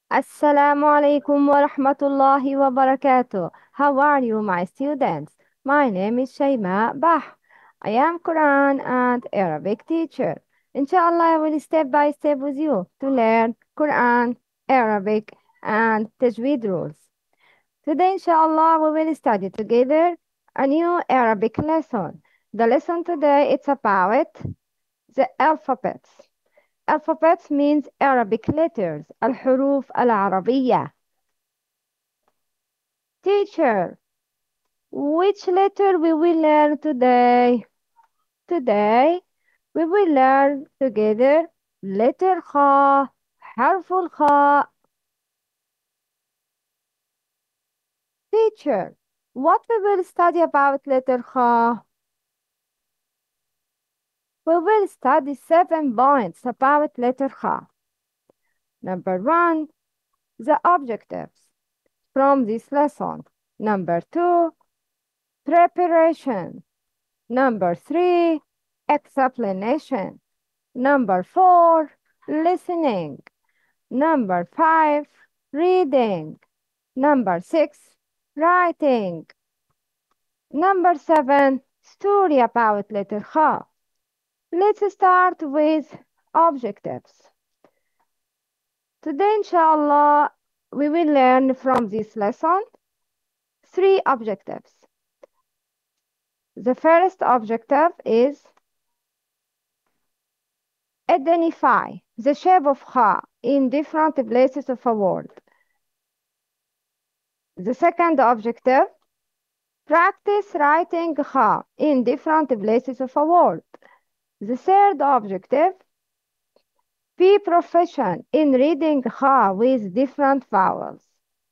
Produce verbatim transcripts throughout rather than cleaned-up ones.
Assalamu alaikum wa rahmatullahi wa barakatuh. How are you, my students? My name is Shaima Bah. I am Quran and Arabic teacher. Inshallah, I will step by step with you to learn Quran, Arabic, and Tajweed rules. Today, inshallah, we will study together a new Arabic lesson. The lesson today it's about the alphabets. Alphabets means Arabic letters, الحروف العربية. Teacher, which letter we will learn today? Today we will learn together letter خاء, حرف الخاء. Teacher, what we will study about letter خاء? We will study seven points about letter خاء. Number one, the objectives from this lesson. Number two, preparation. Number three, explanation. Number four, listening. Number five, reading. Number six, writing. Number seven, story about letter Kha. Let's start with objectives. Today, inshallah, we will learn from this lesson three objectives. The first objective is identify the shape of Kha in different places of a word. The second objective, practice writing Kha in different places of a word. The third objective, be proficient in reading Kha with different vowels.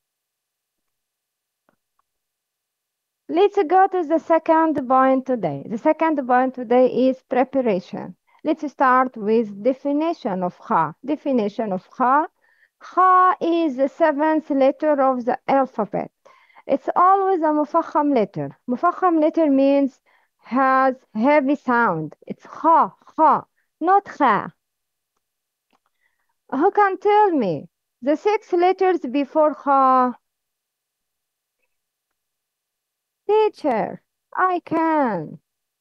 Let's go to the second point today. The second point today is preparation. Let's start with definition of Kha. Definition of Kha. Kha is the seventh letter of the alphabet. It's always a mufakham letter. Mufakham letter means has heavy sound. It's Kha, Kha, not Kha. Who can tell me the six letters before Kha? Teacher, I can.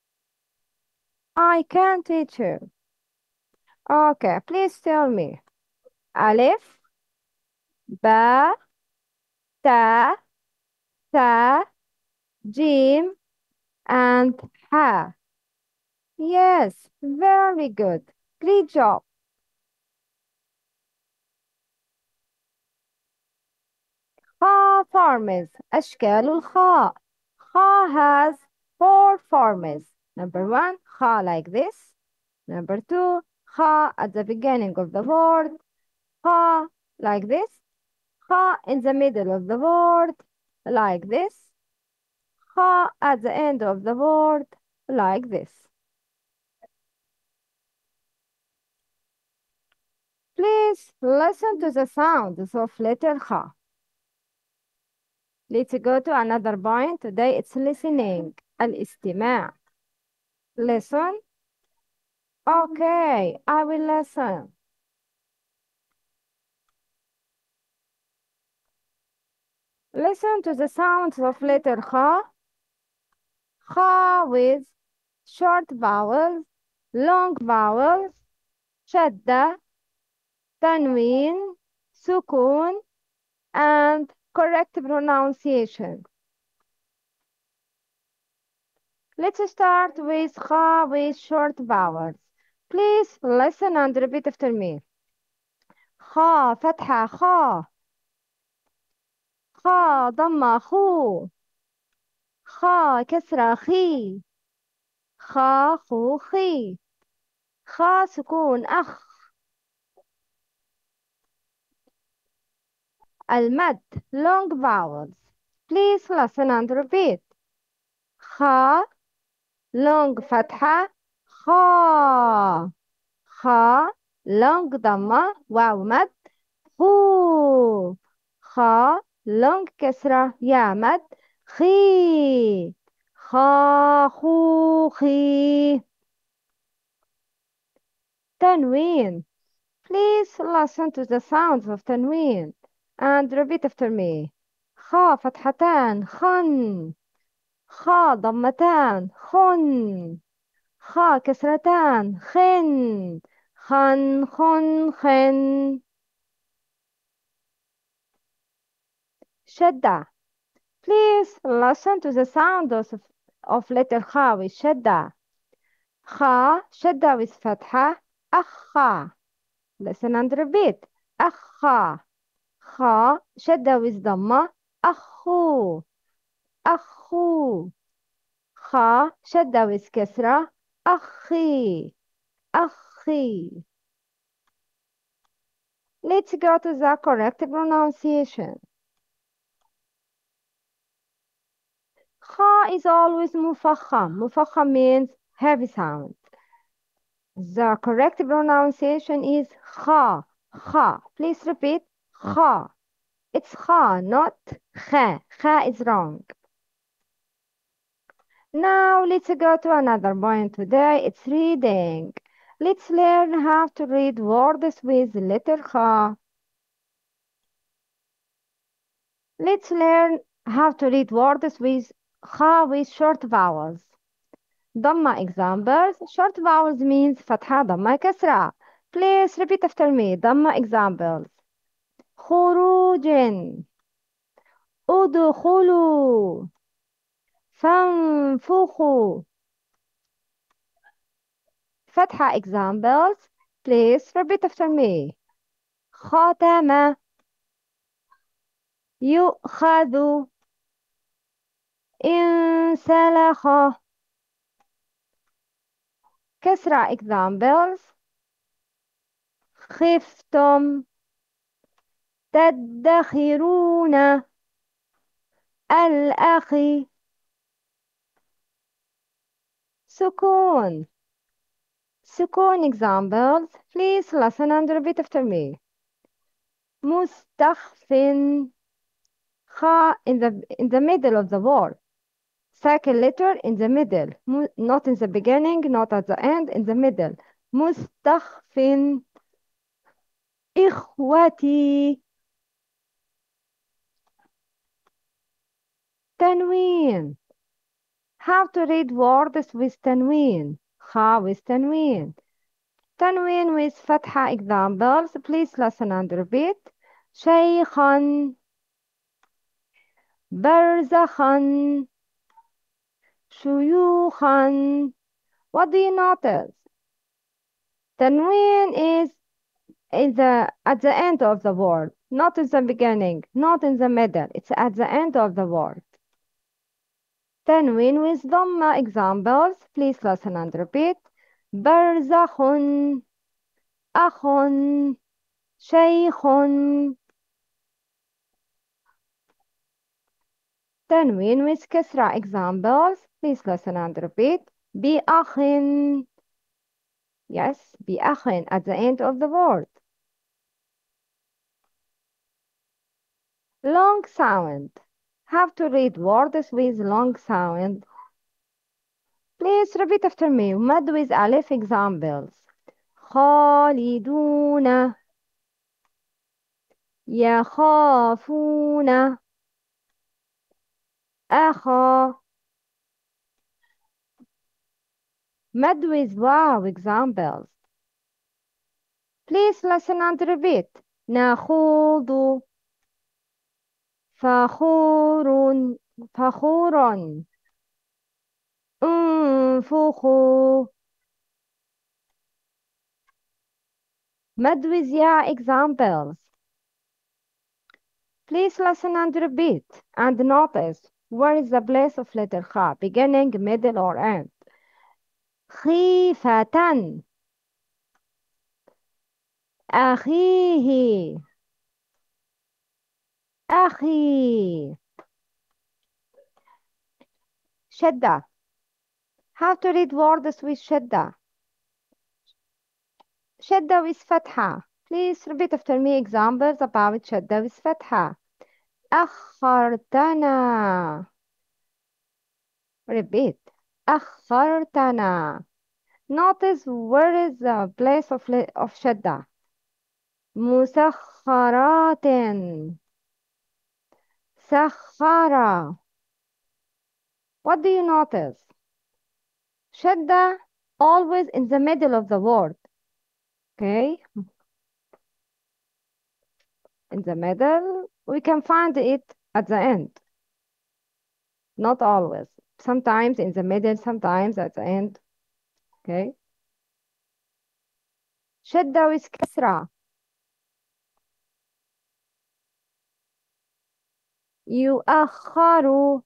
I can, teacher. Okay, please tell me. Alif, Ba, Ta, Sa, Jim, and Ha. Yes, very good. Great job. Kha forms. أشكال الخاء. Kha has four forms. Number one, Kha like this. Number two, Kha at the beginning of the word. Kha like this. Kha in the middle of the word. Like this. Kha at the end of the word. Like this. Please listen to the sounds of letter Kha. Let's go to another point. Today it's listening. الاستماع. Listen. Okay, I will listen. Listen to the sounds of letter Kha. Kha with short vowels, long vowels, shadda, tanween, sukun, and correct pronunciation. Let's start with Kha with short vowels. Please listen and repeat after me. Kha فتحة Kha. Kha ضمة خو. Kha كسرة خي. Kha خو خي. Kha سكون أخ. المد long vowels. Please listen and repeat. Kha long فتحة خا. Kha long ضمة واو مد خو. Kha long كسرة يا مد خي. خا خو خي. تنوين. Please listen to the sounds of تنوين. And repeat after me. خاء فتحتان خن. خاء ضمتان خن. خاء كسرتان خن. خن خن خن. شدة. Please listen to the sound of, of letter خاء with شدة. خاء شدة with فتحة. أخا. Listen and repeat. أخا. خاء شدة with ضمة. أخو. أخو. خا شدة with كسرة. أخي. أخي. Let's go to the correct pronunciation. خا is always مفخم. مفخم means heavy sound. The correct pronunciation is خا. خا. Please repeat. خا. It's خا, not خا. خا is wrong. Now let's go to another point today. It's reading. Let's learn how to read words with letter خا. Let's learn how to read words with خا with short vowels. ضمة examples. Short vowels means فتحة ضمة كسرة. Please repeat after me. ضمة examples. خروج. ادخلوا. فانفخوا. فتحة examples. Please repeat after me. ختم. يؤخذ. انسلخ. كسرة examples. خفتم. تدخرون. الأخي. سكون. سكون examples. Please listen and repeat after me. مستخف. خا in the in the middle of the word. Second letter in the middle. Mu- not in the beginning, not at the end, in the middle. مستخف. إخوتي. تنوين. How to read words with تنوين. خا with تنوين. تنوين with فتحة examples. Please listen and repeat. شيخا. برزخا. شيوخا. What do you notice? تنوين is in the at the end of the word, not in the beginning, not in the middle. It's at the end of the word. تنوين with ضمة examples. Please listen and repeat. برزخ. أخ. شيخ. تنوين with كسرة examples. Please listen and repeat. بأخ. Yes, بأخ at the end of the word. Long sound. Have to read words with long sound. Please repeat after me. مد with ألف examples. خالدون. يخافون. أخا. مد with واو examples. Please listen and repeat. نخوض. فخور. فخور. انفخوا. مد with يا examples. Please listen and repeat and notice where is the place of letter خ, beginning, middle, or end. خيفة. أخيه. أخي. شدة. How to read words with شدة. شدة with فتحة. Please repeat after me examples about شدة with فتحة. أخرتنا. Repeat. أخرتنا. Notice where is the place of, le- of شدة. مسخرات. سخارة. What do you notice? شدة always in the middle of the word. Okay, in the middle. We can find it at the end. Not always. Sometimes in the middle, sometimes at the end. Okay. شدة with كسرة. يؤخر.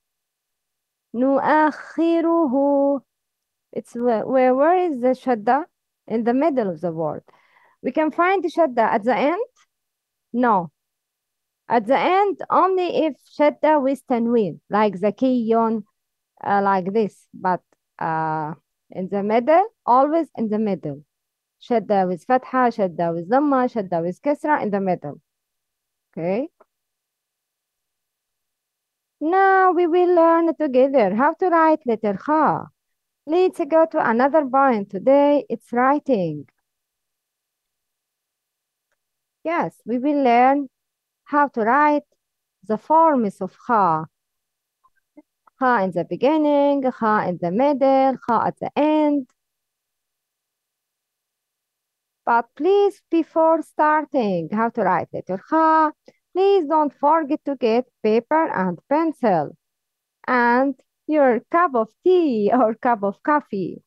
نؤخره. It's where, where, where is the shadda? In the middle of the word. We can find the shadda at the end? No. At the end, only if shadda with tanween, like zakiyon, uh, like this. But uh, in the middle, always in the middle. Shadda with fatha, shadda with dhamma, shadda with kasra, in the middle. Okay. Now we will learn together how to write letter kha. Let's go to another point. Today it's writing. Yes, we will learn how to write the forms of kha. Kha in the beginning, kha in the middle, kha at the end. But please, before starting how to write letter kha, please don't forget to get paper and pencil and your cup of tea or cup of coffee.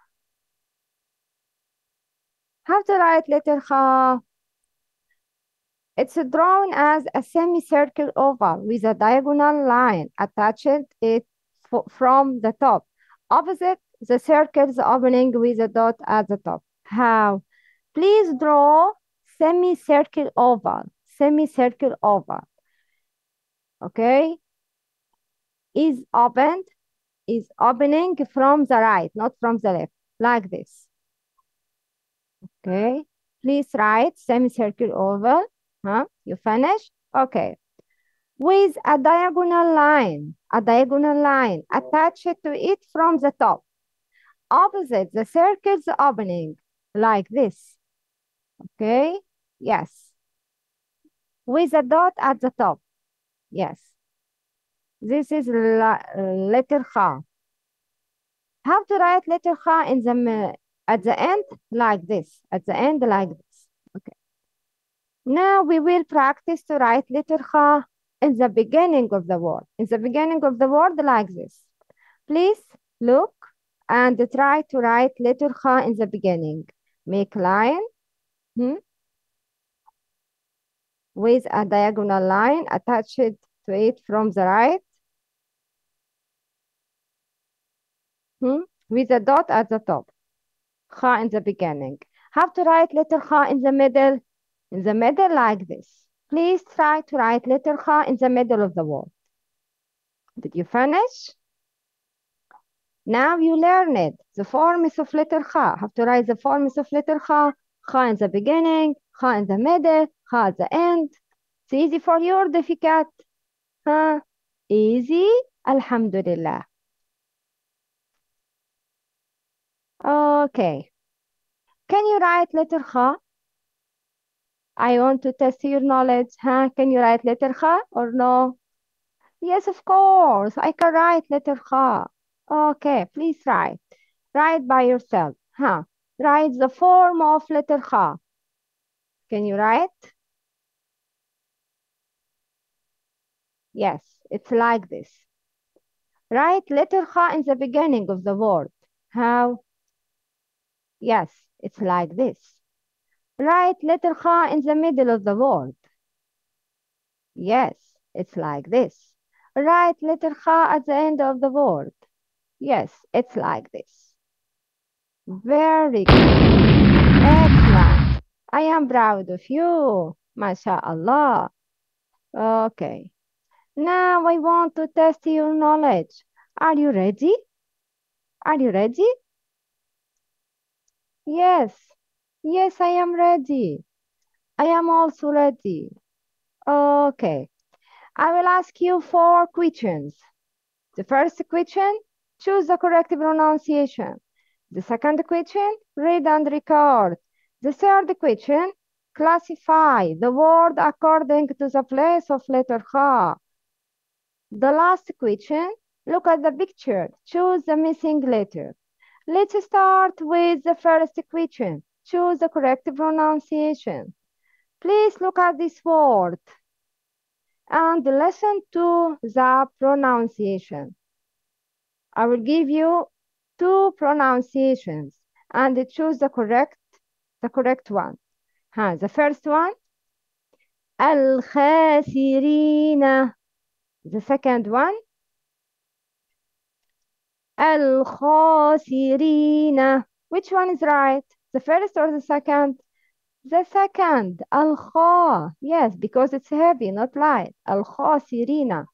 How to write letter kha? It's drawn as a semicircle oval with a diagonal line attached it f- from the top, opposite the circle's opening with a dot at the top. How? Please draw semicircle oval. Semicircle oval. Okay? Is opened, is opening from the right, not from the left, like this. Okay? Please write semicircle oval. Huh? You finished? Okay. With a diagonal line, a diagonal line attached to it from the top, opposite the circle's opening, like this. Okay? Yes. With a dot at the top. Yes. This is la letter Kha. How to write letter Kha in the at the end? Like this. At the end, like this. Okay. Now we will practice to write letter Kha in the beginning of the word. In the beginning of the word, like this. Please look and try to write letter Kha in the beginning. Make line hmm, with a diagonal line attached to it from the right hmm, with a dot at the top. Kha in the beginning. How to write letter Kha in the middle? In the middle like this. Please try to write letter Kha in the middle of the word. Did you finish? Now you learn it. The forms of letter Kha. Have to write the forms of letter Kha. Kha in the beginning, Kha in the middle, Kha at the end. It's easy for you or difficult? Huh? Easy? Alhamdulillah. Okay. Can you write letter Kha? I want to test your knowledge. Huh? Can you write letter Kha or no? Yes, of course. I can write letter Kha. Okay, please write. Write by yourself. Huh? Write the form of letter Kha. Can you write? Yes, it's like this. Write letter Kha in the beginning of the word. How? Yes, it's like this. Write letter Kha in the middle of the word. Yes, it's like this. Write letter Kha at the end of the word. Yes, it's like this. Very good. Excellent. I am proud of you. MashaAllah. Okay. Now I want to test your knowledge. Are you ready? Are you ready? Yes. Yes, I am ready. I am also ready. Okay. I will ask you four questions. The first question, choose the correct pronunciation. The second question, read and record. The third question, classify the word according to the place of letter Kha. The last question, look at the picture. Choose the missing letter. Let's start with the first question. Choose the correct pronunciation. Please look at this word and listen to the pronunciation. I will give you two pronunciations and choose the correct the correct one. Huh, the first one, الخاسرين. The second one, الخاسرين. Which one is right? The first or the second? The second, الخا. Yes, because it's heavy, not light. الخاسرين.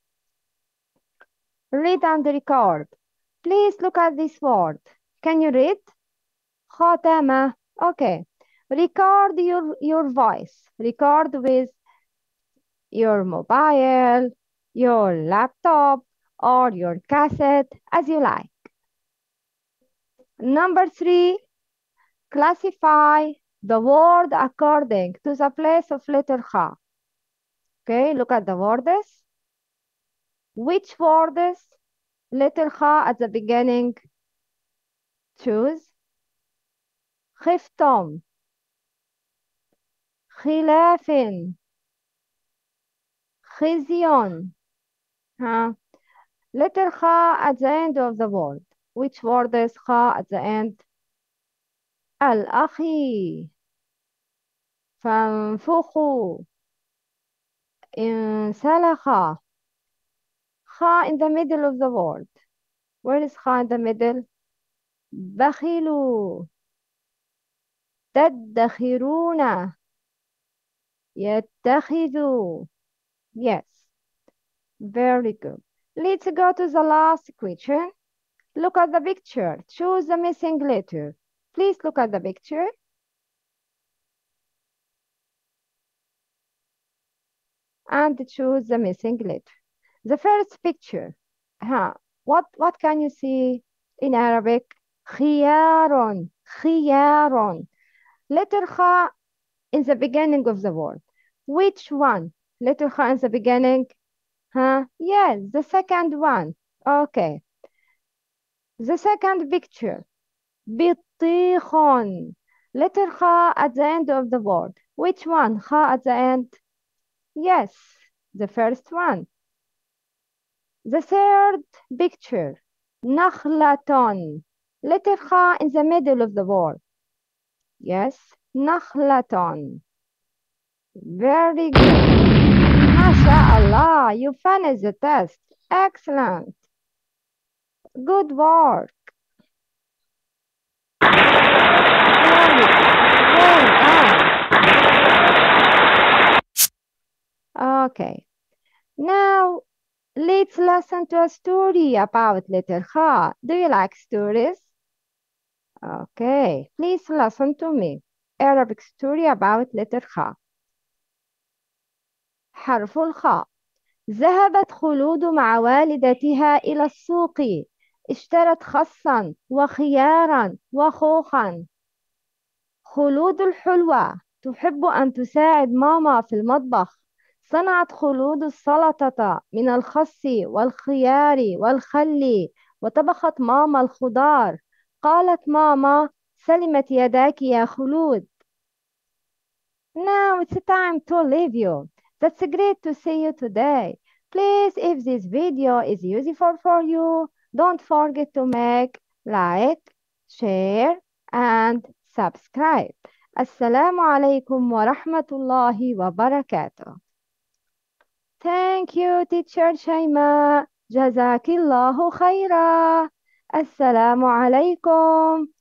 Read and record. Please look at this word. Can you read? خاتمة. Okay. Record your, your voice. Record with your mobile, your laptop, or your cassette, as you like. Number three, classify the word according to the place of letter Kha. Okay, look at the words. Which words letter Kha at the beginning? Choose. خفتم. خلاف. خزي. Huh? Letter Kha at the end of the word. Which word is Kha at the end? الأخي. فانفخوا. انسلخ. Kha in the middle of the word. Where is Kha in the middle? بخلوا. تدخرون. يتخذوا. Yes, very good. Let's go to the last question. Look at the picture. Choose the missing letter. Please look at the picture. And choose the missing letter. The first picture. Huh. What, what can you see in Arabic? خيار. خيار. Letter Kha in the beginning of the word. Which one? Letter Kha in the beginning? Huh? Yes, the second one. Okay. The second picture. بطيخ. Letter Kha at the end of the word. Which one? Kha at the end? Yes, the first one. The third picture. نخلة. Letter Kha in the middle of the word. Yes, نخلة. Very good. MashaAllah, you finished the test. Excellent. Good work. Very good. Well done. Okay. Now, let's listen to a story about letter Kha. Do you like stories? Okay. Please listen to me. Arabic story about letter Kha. حرف الخاء. ذهبت خلود مع والدتها إلى السوق. اشترت خسا وخيارا وخوخا. خلود الحلوة تحب أن تساعد ماما في المطبخ. صنعت خلود السلطة من الخس والخيار والخل، وطبخت ماما الخضار. قالت ماما: سلمت يداك يا خلود. Now it's time to leave you. That's great to see you today. Please, if this video is useful for you, don't forget to make like, share, and subscribe. Assalamu alaikum wa rahmatullahi wa barakatuh. Thank you, teacher Shaima. Jazakillahu khaira. Assalamu alaikum.